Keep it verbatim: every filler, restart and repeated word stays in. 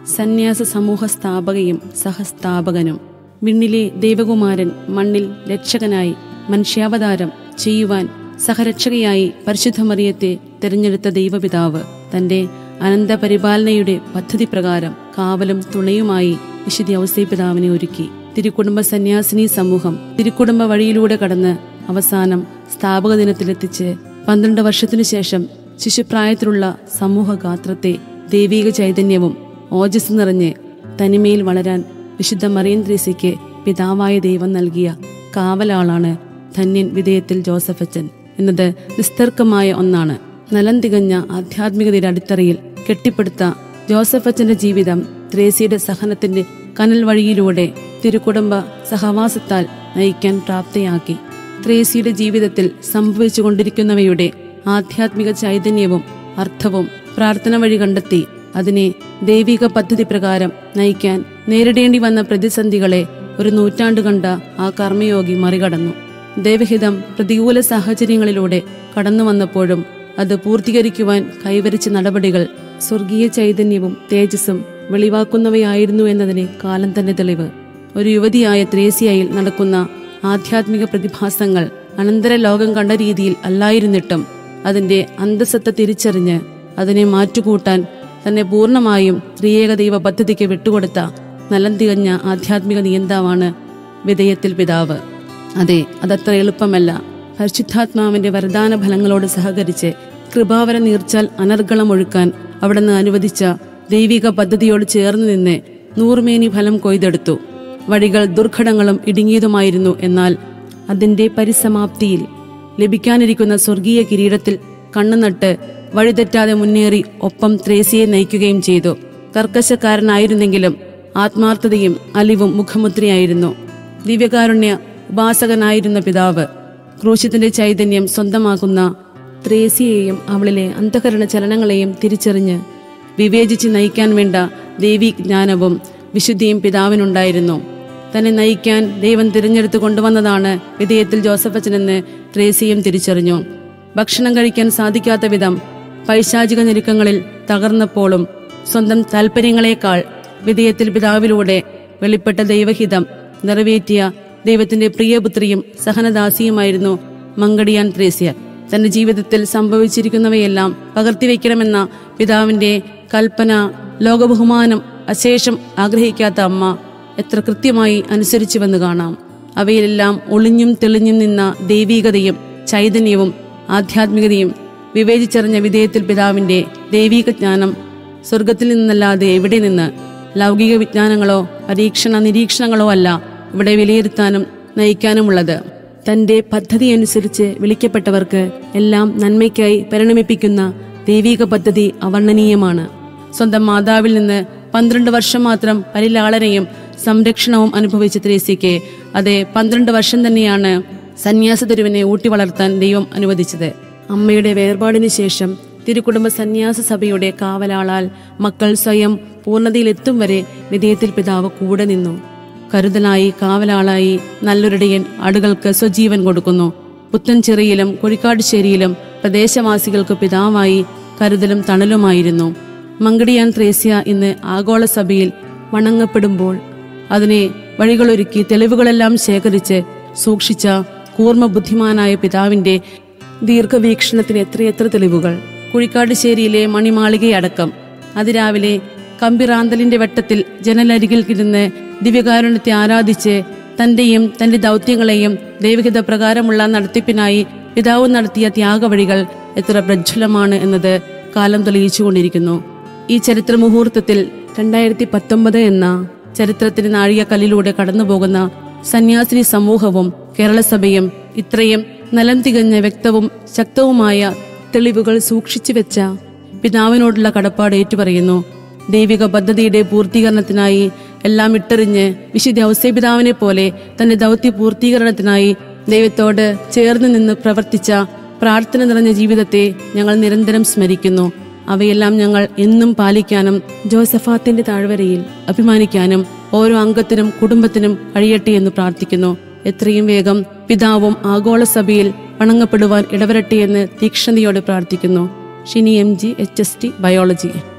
സന്യാസ സമൂഹ സ്ഥാപകയും സഹസ്ഥാപകനും. വിണ്ണിലെ ദൈവകുമാരൻ മണ്ണിൽ രക്ഷകനായി മനുഷ്യാവതാരം ചെയ്യുവാൻ സഹരക്ഷകയായി പരിശുദ്ധ മറിയത്തെ തിരഞ്ഞെടുത്ത ദൈവപിതാവ് തന്റെ അനന്തപരിപാലനയുടെ പദ്ധതി പ്രകാരം കാവലും തുണയുമായി വിശുദ്ധ ഔസേപ്പിതാവിനെ ഒരുക്കി. തിരുക്കുടുംബ സന്യാസിനി സമൂഹം തിരുക്കുടുംബ വഴിയിലൂടെ കടന്ന് അവസാനം സ്ഥാപക ദിനത്തിലെത്തിച്ച് പന്ത്രണ്ട് വർഷത്തിനു ശേഷം ശിശുപ്രായത്തിലുള്ള സമൂഹ ഗാത്രത്തെ ദൈവിക ചൈതന്യവും ഓജസ് നിറഞ്ഞ് തനിമയിൽ വളരാൻ വിശുദ്ധ മറിയം ത്രേസ്യയ്ക്ക് പിതാവായ ദൈവം നൽകിയ കാവലാളാണ് ധന്യൻ വിധേയത്തിൽ ജോസഫച്ചൻ എന്നത് നിസ്തർക്കമായ ഒന്നാണ്. നലം തികഞ്ഞ ആധ്യാത്മികതയുടെ അടിത്തറയിൽ കെട്ടിപ്പടുത്ത ജോസഫച്ചന്റെ ജീവിതം ത്രേസ്യയുടെ സഹനത്തിന്റെ കനൽ വഴിയിലൂടെ തിരുക്കുടുംബ സഹവാസത്താൽ നയിക്കാൻ പ്രാപ്തയാക്കി. ത്രേസ്യയുടെ ജീവിതത്തിൽ സംഭവിച്ചുകൊണ്ടിരിക്കുന്നവയുടെ ആധ്യാത്മിക ചൈതന്യവും അർത്ഥവും പ്രാർത്ഥന വഴി കണ്ടെത്തി അതിനെ ദൈവിക പദ്ധതി പ്രകാരം നയിക്കാൻ നേരിടേണ്ടി വന്ന പ്രതിസന്ധികളെ ഒരു നൂറ്റാണ്ട് കണ്ട ആ കർമ്മയോഗി മറികടന്നു. ദൈവഹിതം പ്രതികൂല സാഹചര്യങ്ങളിലൂടെ കടന്നു വന്നപ്പോഴും അത് പൂർത്തീകരിക്കുവാൻ കൈവരിച്ച നടപടികൾ സ്വർഗീയ ചൈതന്യവും തേജസ്സും വെളിവാക്കുന്നവയായിരുന്നു എന്നതിന് കാലം തന്നെ തെളിവ്. ഒരു യുവതിയായ ത്രേസ്യയിൽ നടക്കുന്ന ആധ്യാത്മിക പ്രതിഭാസങ്ങൾ അനന്തര ലോകം കണ്ട രീതിയിൽ അല്ലായിരുന്നിട്ടും അതിന്റെ അന്തസത്ത തിരിച്ചറിഞ്ഞ് അതിനെ മാറ്റുകൂട്ടാൻ തന്നെ പൂർണ്ണമായും ത്രിയേക ദൈവ പദ്ധതിക്ക് വിട്ടുകൊടുത്ത നലം തികഞ്ഞ ആധ്യാത്മിക നിയന്താവാണ് വിധേയത്തിൽ പിതാവ്. അതെ, അതത്ര എളുപ്പമല്ല. പരിശുദ്ധാത്മാവിന്റെ വരദാന ഫലങ്ങളോട് സഹകരിച്ച് കൃപാവര നീർച്ചാൽ അനർഗളം ഒഴുക്കാൻ അവിടുന്ന് അനുവദിച്ച ദൈവിക പദ്ധതിയോട് ചേർന്ന് നിന്ന് നൂറുമേനി ഫലം കൊയ്തെടുത്തു. വഴികൾ ദുർഘടങ്ങളും ഇടുങ്ങിയതുമായിരുന്നു. എന്നാൽ അതിന്റെ പരിസമാപ്തിയിൽ ലഭിക്കാനിരിക്കുന്ന സ്വർഗീയ കിരീടത്തിൽ കണ്ണുനട്ട് വഴിതെറ്റാതെ മുന്നേറി ഒപ്പം ത്രേസ്യയെ നയിക്കുകയും ചെയ്തു. കർക്കശക്കാരനായിരുന്നെങ്കിലും ആത്മാർത്ഥതയും അലിവും മുഖമുദ്രയായിരുന്നു. ദിവ്യകാരുണ്യ ഉപാസകനായിരുന്ന പിതാവ് ക്രൂശിതന്റെ ചൈതന്യം സ്വന്തമാക്കുന്ന ത്രേസ്യയെയും അവളിലെ അന്ധകരണ ചലനങ്ങളെയും തിരിച്ചറിഞ്ഞ് വിവേചിച്ച് നയിക്കാൻ വേണ്ട ദൈവിക ജ്ഞാനവും വിശുദ്ധിയും പിതാവിനുണ്ടായിരുന്നു. തന്നെ നയിക്കാൻ ദൈവം തിരഞ്ഞെടുത്തു കൊണ്ടുവന്നതാണ് വിധേയത്തിൽ ജോസഫച്ചനെന്ന് ത്രേസ്യയും തിരിച്ചറിഞ്ഞു. ഭക്ഷണം കഴിക്കാൻ സാധിക്കാത്ത വിധം പൈശാചിക ഞെരുക്കങ്ങളിൽ തകർന്നപ്പോഴും സ്വന്തം താൽപര്യങ്ങളെക്കാൾ വിധേയത്തിൽ പിതാവിലൂടെ വെളിപ്പെട്ട ദൈവഹിതം നിറവേറ്റിയ ദൈവത്തിന്റെ പ്രിയപുത്രിയും സഹനദാസിയുമായിരുന്നു മങ്കടിയാൻ ത്രേസ്യ. തന്റെ ജീവിതത്തിൽ സംഭവിച്ചിരിക്കുന്നവയെല്ലാം പകർത്തിവെക്കണമെന്ന പിതാവിന്റെ കൽപ്പന ലോകബഹുമാനം അശേഷം ആഗ്രഹിക്കാത്ത അമ്മ എത്ര കൃത്യമായി അനുസരിച്ചുവെന്ന് കാണാം. അവയിലെല്ലാം ഒളിഞ്ഞും തെളിഞ്ഞും നിന്ന ദൈവീകതയും ചൈതന്യവും ആധ്യാത്മികതയും വിവേചിച്ചറിഞ്ഞ വിധേയത്തിൽ പിതാവിന്റെ ദൈവിക ജ്ഞാനം സ്വർഗത്തിൽ നിന്നല്ലാതെ എവിടെ നിന്ന്? ലൗകിക വിജ്ഞാനങ്ങളോ പരീക്ഷണ നിരീക്ഷണങ്ങളോ അല്ല ഇവിടെ വിലയിരുത്താനും നയിക്കാനുമുള്ളത്. തന്റെ പദ്ധതി അനുസരിച്ച് വിളിക്കപ്പെട്ടവർക്ക് എല്ലാം നന്മയ്ക്കായി പരിണമിപ്പിക്കുന്ന ദൈവിക പദ്ധതി അവർണ്ണനീയമാണ്. സ്വന്തം മാതാവിൽ നിന്ന് പന്ത്രണ്ട് വർഷം മാത്രം പരിലാളനയും സംരക്ഷണവും അനുഭവിച്ച ത്രേസ്യയ്ക്ക് അതേ പന്ത്രണ്ട് വർഷം തന്നെയാണ് സന്യാസ തെരുവിനെ ഊട്ടി വളർത്താൻ ദൈവം അനുവദിച്ചത്. അമ്മയുടെ വേർപാടിനു ശേഷം തിരുക്കുടുംബ സന്യാസ സഭയുടെ കാവലാളാൽ മക്കൾ സ്വയം പൂർണ്ണതയിലെത്തും വരെ വിധേയത്തിൽ പിതാവ് കൂടെ നിന്നു. കരുതലായി കാവലാളായി നല്ലൊരിടയൻ ആടുകൾക്ക് സ്വജീവൻ കൊടുക്കുന്നു. പുത്തൻചിറയിലും കുഴിക്കാട്ടുശ്ശേരിയിലും പ്രദേശവാസികൾക്ക് പിതാവായി കരുതലും തണലുമായിരുന്നു. മങ്കടിയാൻ ത്രേസ്യ ഇന്ന് ആഗോള സഭയിൽ വണങ്ങപ്പെടുമ്പോൾ അതിനെ വഴികളൊരുക്കി തെളിവുകളെല്ലാം ശേഖരിച്ച് സൂക്ഷിച്ച കൂർമ്മ ബുദ്ധിമാനായ പിതാവിന്റെ ദീർഘവീക്ഷണത്തിന് എത്രയെത്ര തെളിവുകൾ! കുഴിക്കാട്ടുശ്ശേരിയിലെ മണിമാളികയടക്കം അതിരാവിലെ കമ്പിറാന്തലിന്റെ വെട്ടത്തിൽ ജനലരികിൽ ഇരുന്ന് ദിവ്യകാരുണ്യത്തെ ആരാധിച്ച് തന്റെയും തന്റെ ദൗത്യങ്ങളെയും ദൈവഹിത പ്രകാരമുള്ള നടത്തിപ്പിനായി പിതാവ് നടത്തിയ ത്യാഗവഴികൾ എത്ര പ്രജ്വലമാണ് എന്നത് കാലം തെളിയിച്ചുകൊണ്ടിരിക്കുന്നു. ഈ ചരിത്ര മുഹൂർത്തത്തിൽ രണ്ടായിരത്തി പത്തൊമ്പത് എന്ന ചരിത്രത്തിന് നാഴികക്കല്ലിലൂടെ കടന്നുപോകുന്ന സന്യാസിനി സമൂഹവും കേരളസഭയും ഇത്രയും നലം തികഞ്ഞ വ്യക്തവും ശക്തവുമായ തെളിവുകൾ സൂക്ഷിച്ചു വെച്ച പിതാവിനോടുള്ള കടപ്പാട് ഏറ്റുപറയുന്നു. ദൈവിക പദ്ധതിയുടെ പൂർത്തീകരണത്തിനായി എല്ലാം ഇട്ടെറിഞ്ഞ് വിശുദ്ധ ഔസേപിതാവിനെ പോലെ തന്റെ ദൗത്യ പൂർത്തീകരണത്തിനായി ദൈവത്തോട് ചേർന്ന് നിന്ന് പ്രവർത്തിച്ച പ്രാർത്ഥന നിറഞ്ഞ ജീവിതത്തെ ഞങ്ങൾ നിരന്തരം സ്മരിക്കുന്നു. അവയെല്ലാം ഞങ്ങൾ എന്നും പാലിക്കാനും ജോസഫാത്തിന്റെ താഴ്വരയിൽ അഭിമാനിക്കാനും ഓരോ അംഗത്തിനും കുടുംബത്തിനും കഴിയട്ടെ എന്ന് പ്രാർത്ഥിക്കുന്നു. എത്രയും വേഗം പിതാവും ആഗോള സഭയിൽ വണങ്ങപ്പെടുവാൻ ഇടവരട്ടെ എന്ന് തീക്ഷ്ണതയോടെ പ്രാർത്ഥിക്കുന്നു. Shini M G, H S T biology.